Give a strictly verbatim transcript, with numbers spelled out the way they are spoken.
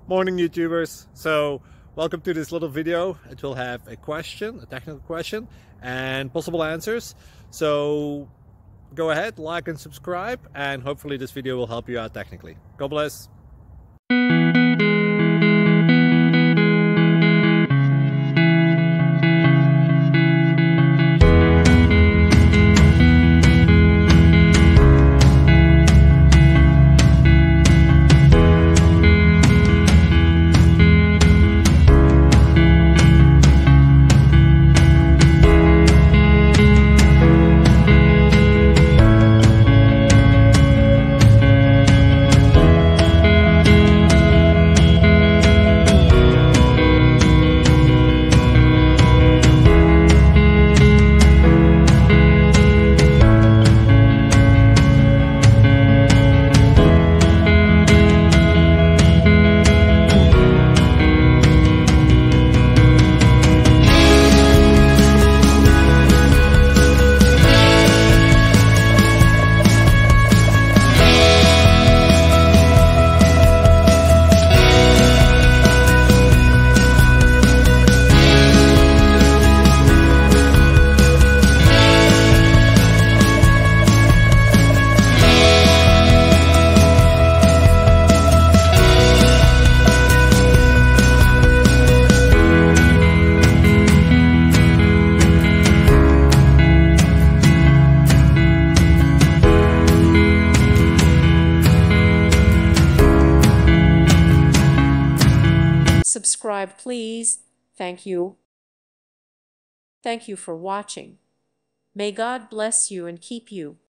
Morning YouTubers. So welcome to this little video. It will have a question, a technical question, and possible answers. So go ahead, like and subscribe, and hopefully this video will help you out technically. God bless. Subscribe, please. Thank you. Thank you for watching. May God bless you and keep you.